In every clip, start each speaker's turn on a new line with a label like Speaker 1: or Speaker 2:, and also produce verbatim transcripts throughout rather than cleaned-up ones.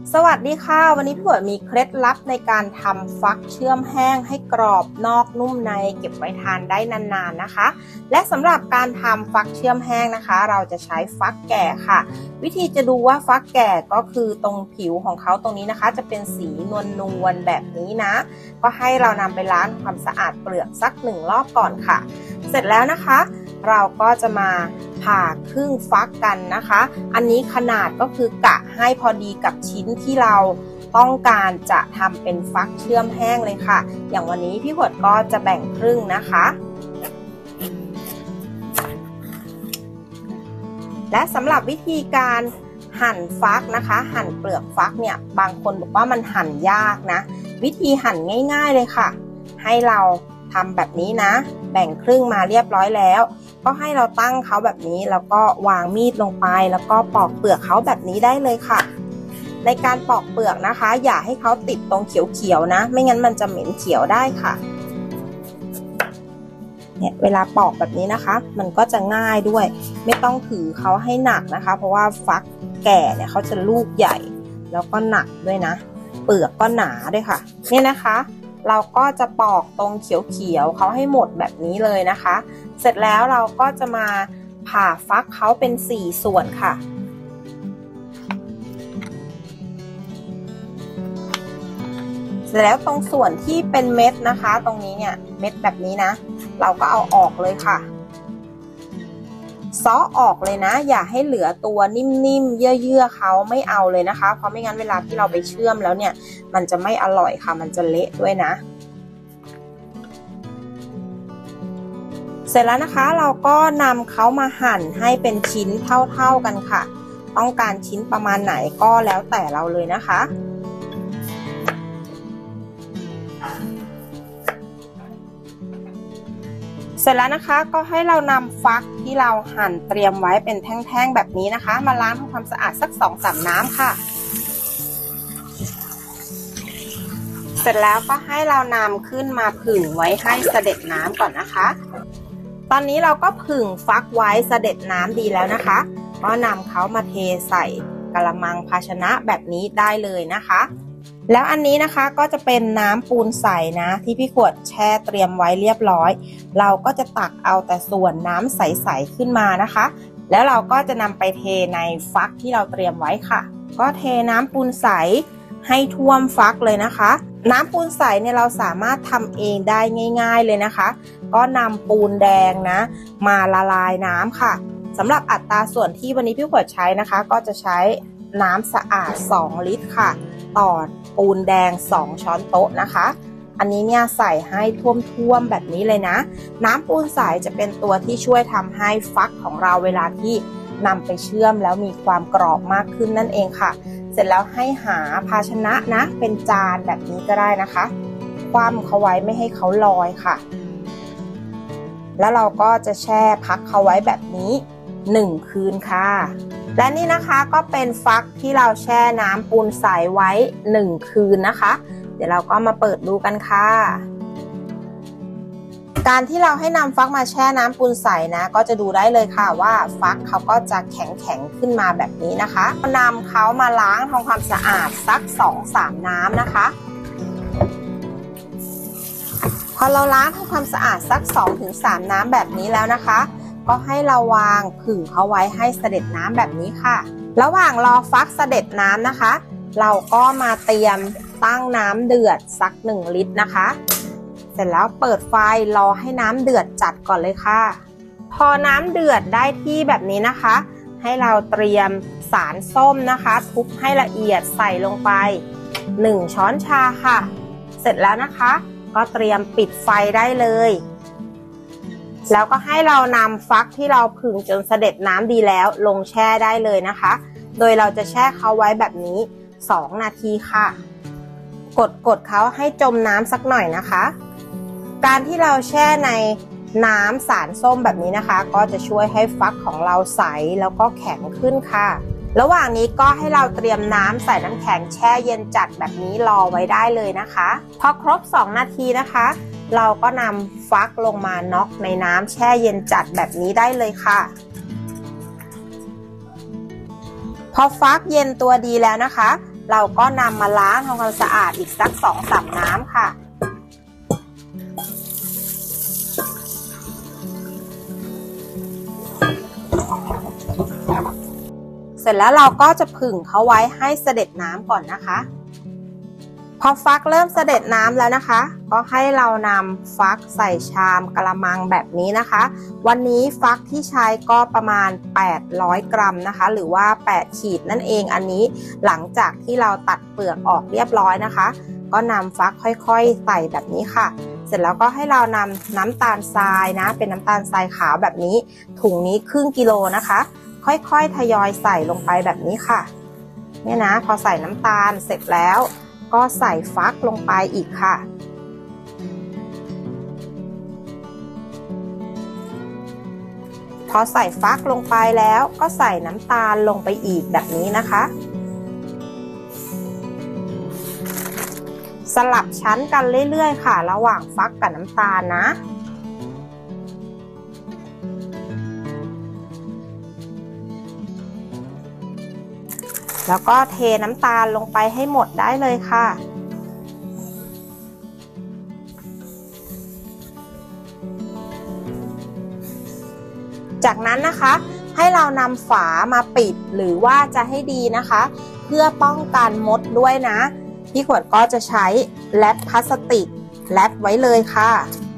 Speaker 1: สวัสดีค่ะวันนี้พี่ฝนมีเคล็ดลับในการทำฟักเชื่อมแห้งให้กรอบนอกนุ่มในเก็บไว้ทานได้นานๆนะคะและสำหรับการทำฟักเชื่อมแห้งนะคะเราจะใช้ฟักแก่ค่ะวิธีจะดูว่าฟักแก่ก็คือตรงผิวของเขาตรงนี้นะคะจะเป็นสีนวลๆแบบนี้นะก็ให้เรานำไปล้างความสะอาดเปลือกสักหนึ่งรอบก่อนค่ะเสร็จแล้วนะคะเราก็จะมาผ่าครึ่งฟักกันนะคะอันนี้ขนาดก็คือกะให้พอดีกับชิ้นที่เราต้องการจะทำเป็นฟักเชื่อมแห้งเลยค่ะอย่างวันนี้พี่ฝนก็จะแบ่งครึ่งนะคะและสำหรับวิธีการหั่นฟักนะคะหั่นเปลือกฟักเนี่ยบางคนบอกว่ามันหั่นยากนะวิธีหั่นง่ายๆเลยค่ะให้เราทำแบบนี้นะแบ่งครึ่งมาเรียบร้อยแล้วก็ให้เราตั้งเขาแบบนี้แล้วก็วางมีดลงไปแล้วก็ปอกเปลือกเขาแบบนี้ได้เลยค่ะในการปอกเปลือกนะคะอย่าให้เขาติดตรงเขียวๆนะไม่งั้นมันจะเหม็นเขียวได้ค่ะเนี่ยเวลาปอกแบบนี้นะคะมันก็จะง่ายด้วยไม่ต้องถือเขาให้หนักนะคะเพราะว่าฟักแก่เนี่ยเขาจะลูกใหญ่แล้วก็หนักด้วยนะเปลือกก็หนาด้วยค่ะเนี่ยนะคะเราก็จะปอกตรงเขียวๆเขาให้หมดแบบนี้เลยนะคะเสร็จแล้วเราก็จะมาผ่าฟักเขาเป็นสี่ส่วนค่ะเสร็จแล้วตรงส่วนที่เป็นเม็ดนะคะตรงนี้เนี่ยเม็ดแบบนี้นะเราก็เอาออกเลยค่ะซ้อออกเลยนะอย่าให้เหลือตัวนิ่มๆเยื่อๆเขาไม่เอาเลยนะคะเพราะไม่งั้นเวลาที่เราไปเชื่อมแล้วเนี่ยมันจะไม่อร่อยค่ะมันจะเละด้วยนะเสร็จแล้วนะคะเราก็นำเขามาหั่นให้เป็นชิ้นเท่าๆกันค่ะต้องการชิ้นประมาณไหนก็แล้วแต่เราเลยนะคะเสร็จแล้วนะคะก็ให้เรานำฟักที่เราหั่นเตรียมไว้เป็นแท่งๆแบบนี้นะคะมาล้างทำความสะอาดสัก สองถึงสาม น้ำค่ะเสร็จแล้วก็ให้เรานำขึ้นมาผึ่งไว้ให้เสด็จน้ำก่อนนะคะตอนนี้เราก็ผึ่งฟักไว้เสด็จน้ำดีแล้วนะคะก็นำเขามาเทใส่กะละมังภาชนะแบบนี้ได้เลยนะคะแล้วอันนี้นะคะก็จะเป็นน้ำปูนใสนะที่พี่ขวดแช่เตรียมไว้เรียบร้อยเราก็จะตักเอาแต่ส่วนน้ำใสๆขึ้นมานะคะแล้วเราก็จะนำไปเทในฟักที่เราเตรียมไว้ค่ะก็เทน้ำปูนใสให้ท่วมฟักเลยนะคะน้ำปูนใสเนี่ยเราสามารถทำเองได้ง่ายๆเลยนะคะก็นำปูนแดงนะมาละลายน้ำค่ะสำหรับอัตราส่วนที่วันนี้พี่ขวดใช้นะคะก็จะใช้น้ำสะอาดสองลิตรค่ะต่อปูนแดงสองช้อนโต๊ะนะคะอันนี้เนี่ยใส่ให้ท่วมๆแบบนี้เลยนะน้ำปูนใสจะเป็นตัวที่ช่วยทำให้ฟักของเราเวลาที่นำไปเชื่อมแล้วมีความกรอบมากขึ้นนั่นเองค่ะเสร็จแล้วให้หาภาชนะนะเป็นจานแบบนี้ก็ได้นะคะคว่ำเขาไว้ไม่ให้เขาลอยค่ะแล้วเราก็จะแช่พักเขาไว้แบบนี้หนึ่งคืนค่ะและนี่นะคะก็เป็นฟักที่เราแช่น้ำปูนใสไว้หนึ่งคืนนะคะเดี๋ยวเราก็มาเปิดดูกันค่ะการที่เราให้นำฟักมาแช่น้ำปูนใสนะก็จะดูได้เลยค่ะว่าฟักเขาก็จะแข็งๆขึ้นมาแบบนี้นะคะนำเขามาล้างทำความสะอาดสัก สองถึงสาม น้ำนะคะพอเราล้างทำความสะอาดสัก สองถึงสาม น้ำแบบนี้แล้วนะคะก็ให้เราวางผึ่งเขาไว้ให้เสด็จน้ำแบบนี้ค่ะระหว่างรอฟักเสด็จน้ำนะคะเราก็มาเตรียมตั้งน้ำเดือดสักหนึ่งลิตรนะคะเสร็จแล้วเปิดไฟรอให้น้ำเดือดจัดก่อนเลยค่ะพอน้ำเดือดได้ที่แบบนี้นะคะให้เราเตรียมสารส้มนะคะทุบให้ละเอียดใส่ลงไปหนึ่งช้อนชาค่ะเสร็จแล้วนะคะก็เตรียมปิดไฟได้เลยแล้วก็ให้เรานำฟักที่เราผึ่งจนเสด็จน้ำดีแล้วลงแช่ได้เลยนะคะโดยเราจะแช่เขาไว้แบบนี้สองนาทีค่ะกดกดเขาให้จมน้ำสักหน่อยนะคะการที่เราแช่ในน้ำสารส้มแบบนี้นะคะก็จะช่วยให้ฟักของเราใสแล้วก็แข็งขึ้นค่ะระหว่างนี้ก็ให้เราเตรียมน้ำใส่น้ำแข็งแช่เย็นจัดแบบนี้รอไว้ได้เลยนะคะพอครบสองนาทีนะคะเราก็นำฟักลงมาน็อกในน้ำแช่เย็นจัดแบบนี้ได้เลยค่ะพอฟักเย็นตัวดีแล้วนะคะเราก็นำมาล้างทำความสะอาดอีกสัก สองถึงสาม น้ำค่ะเสร็จแล้วเราก็จะผึ่งเขาไว้ให้เสด็จน้ำก่อนนะคะพอฟักเริ่มเสด็จน้ำแล้วนะคะก็ให้เรานำฟักใส่ชามกระมังแบบนี้นะคะวันนี้ฟักที่ใช้ก็ประมาณแปดร้อยกรัมนะคะหรือว่าแปดขีดนั่นเองอันนี้หลังจากที่เราตัดเปลือกออกเรียบร้อยนะคะก็นำฟักค่อยๆใส่แบบนี้ค่ะเสร็จแล้วก็ให้เรานำน้ำตาลทรายนะเป็นน้ำตาลทรายขาวแบบนี้ถุงนี้ครึ่งกิโลนะคะค่อยๆทยอยใส่ลงไปแบบนี้ค่ะเนี่ยนะพอใส่น้ำตาลเสร็จแล้วก็ใส่ฟักลงไปอีกค่ะพอใส่ฟักลงไปแล้วก็ใส่น้ำตาลลงไปอีกแบบนี้นะคะสลับชั้นกันเรื่อยๆค่ะระหว่างฟักกับน้ำตาลนะแล้วก็เทน้ำตาลลงไปให้หมดได้เลยค่ะจากนั้นนะคะให้เรานำฝามาปิดหรือว่าจะให้ดีนะคะเพื่อป้องกันมดด้วยนะพี่ขวดก็จะใช้แรปพลาสติกแรปไว้เลยค่ะ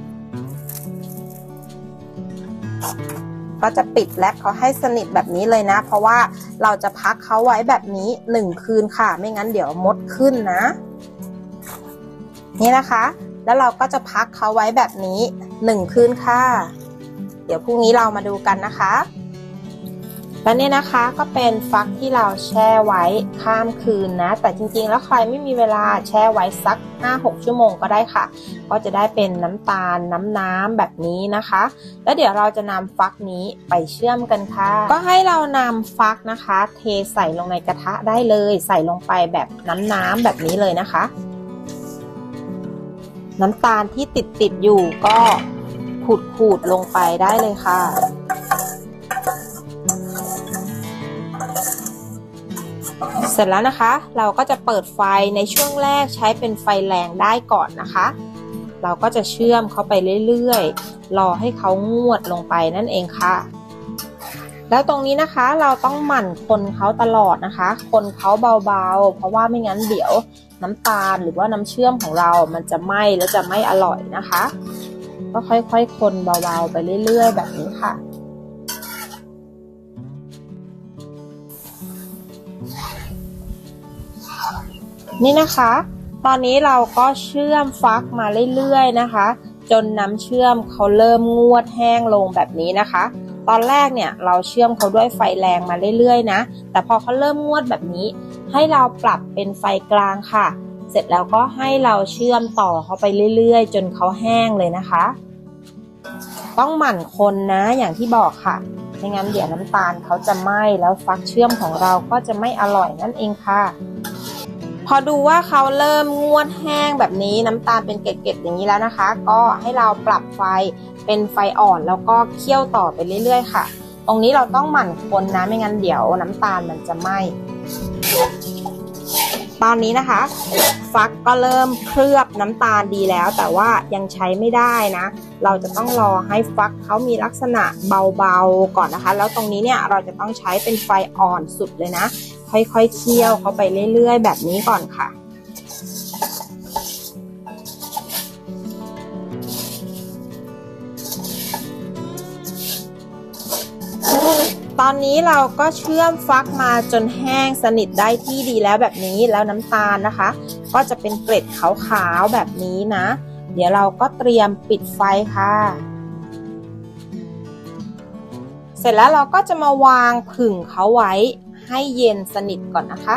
Speaker 1: ก็จะปิดแรปเขาให้สนิทแบบนี้เลยนะเพราะว่าเราจะพักเขาไว้แบบนี้หนึ่งคืนค่ะไม่งั้นเดี๋ยวมดขึ้นนะนี่นะคะแล้วเราก็จะพักเขาไว้แบบนี้หนึ่งคืนค่ะเดี๋ยวพรุ่งนี้เรามาดูกันนะคะและนี่นะคะก็เป็นฟักที่เราแช่ไว้ข้ามคืนนะแต่จริงๆแล้วใครไม่มีเวลาแช่ไว้สัก ห้าถึงหก ชั่วโมงก็ได้ค่ะก็จะได้เป็นน้ำตาลน้ำน้ำแบบนี้นะคะแล้วเดี๋ยวเราจะนำฟักนี้ไปเชื่อมกันค่ะก็ให้เรานำฟักนะคะเทใส่ลงในกระทะได้เลยใส่ลงไปแบบน้ำน้ำแบบนี้เลยนะคะน้ำตาลที่ติดติดอยู่ก็ขูดขูดลงไปได้เลยค่ะเสร็จแล้วนะคะเราก็จะเปิดไฟในช่วงแรกใช้เป็นไฟแรงได้ก่อนนะคะเราก็จะเชื่อมเข้าไปเรื่อยๆรอให้เขางวดลงไปนั่นเองค่ะแล้วตรงนี้นะคะเราต้องหมั่นคนเขาตลอดนะคะคนเขาเบาๆเพราะว่าไม่งั้นเดี๋ยวน้ำตาลหรือว่าน้ำเชื่อมของเรามันจะไหม้แล้วจะไม่อร่อยนะคะก็ค่อยๆคนเบาๆไปเรื่อยๆแบบนี้ค่ะนี่นะคะตอนนี้เราก็เชื่อมฟักมาเรื่อยๆนะคะจนน้ำเชื่อมเขาเริ่มงวดแห้งลงแบบนี้นะคะตอนแรกเนี่ยเราเชื่อมเขาด้วยไฟแรงมาเรื่อยๆนะแต่พอเขาเริ่มงวดแบบนี้ให้เราปรับเป็นไฟกลางค่ะเสร็จแล้วก็ให้เราเชื่อมต่อเขาไปเรื่อยๆจนเขาแห้งเลยนะคะต้องหมั่นคนนะอย่างที่บอกค่ะไม่งั้นเดี๋ยวน้ำตาลเขาจะไหม้แล้วฟักเชื่อมของเราก็จะไม่อร่อยนั่นเองค่ะพอดูว่าเขาเริ่มงวดแห้งแบบนี้น้ำตาลเป็นเกล็ดๆอย่างนี้แล้วนะคะก็ให้เราปรับไฟเป็นไฟอ่อนแล้วก็เคี่ยวต่อไปเรื่อยๆค่ะตรงนี้เราต้องหมั่นคนนะไม่งั้นเดี๋ยวน้ำตาลมันจะไหม้ตอนนี้นะคะฟักก็เริ่มเคลือบน้ำตาลดีแล้วแต่ว่ายังใช้ไม่ได้นะเราจะต้องรอให้ฟักเขามีลักษณะเบาๆก่อนนะคะแล้วตรงนี้เนี่ยเราจะต้องใช้เป็นไฟอ่อนสุดเลยนะค่อยๆเคี่ยวเขาไปเรื่อยๆแบบนี้ก่อนค่ะตอนนี้เราก็เชื่อมฟักมาจนแห้งสนิทได้ที่ดีแล้วแบบนี้แล้วน้ำตาลนะคะก็จะเป็นเกล็ดขาวๆแบบนี้นะเดี๋ยวเราก็เตรียมปิดไฟค่ะเสร็จแล้วเราก็จะมาวางผึ่งเขาไว้ให้เย็นสนิทก่อนนะคะ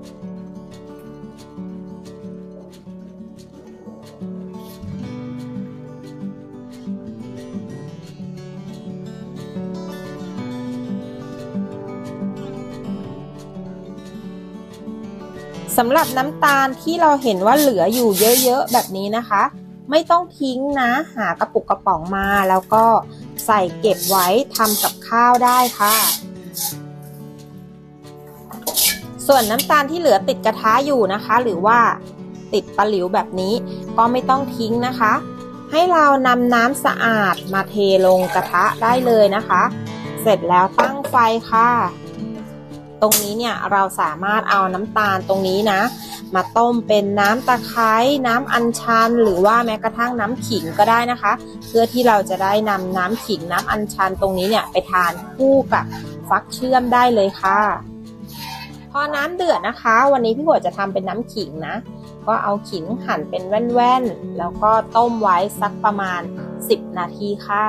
Speaker 1: สำหรับน้ำตาลที่เราเห็นว่าเหลืออยู่เยอะๆแบบนี้นะคะไม่ต้องทิ้งนะหากระปุกกระป๋องมาแล้วก็ใส่เก็บไว้ทำกับข้าวได้ค่ะส่วนน้ำตาลที่เหลือติดกระทะอยู่นะคะ หรือว่าติดปะหลิวแบบนี้ก็ไม่ต้องทิ้งนะคะ ให้เรานำน้ำสะอาดมาเทลงกระทะได้เลยนะคะ เสร็จแล้วตั้งไฟค่ะตรงนี้เนี่ยเราสามารถเอาน้ำตาลตรงนี้นะมาต้มเป็นน้ำตะไคร้น้ำอัญชันหรือว่าแม้กระทั่งน้ำขิงก็ได้นะคะ เพื่อที่เราจะได้นำน้ำขิงน้ำอัญชันตรงนี้เนี่ยไปทานคู่กับฟักเชื่อมได้เลยค่ะพอน้ำเดือดนะคะวันนี้พี่บัวจะทำเป็นน้ำขิงนะก็เอาขิงหั่นเป็นแว่นๆแล้วก็ต้มไว้สักประมาณสิบนาทีค่ะ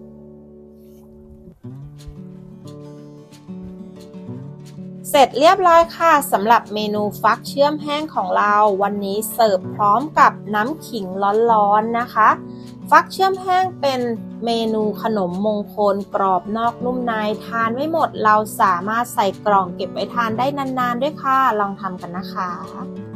Speaker 1: เสร็จเรียบร้อยค่ะสำหรับเมนูฟักเชื่อมแห้งของเราวันนี้เสิร์ฟพร้อมกับน้ำขิงร้อนๆนะคะฟักเชื่อมแห้งเป็นเมนูขนมมงคลกรอบนอกนุ่มในทานไม่หมดเราสามารถใส่กล่องเก็บไว้ทานได้นานๆด้วยค่ะลองทำกันนะคะ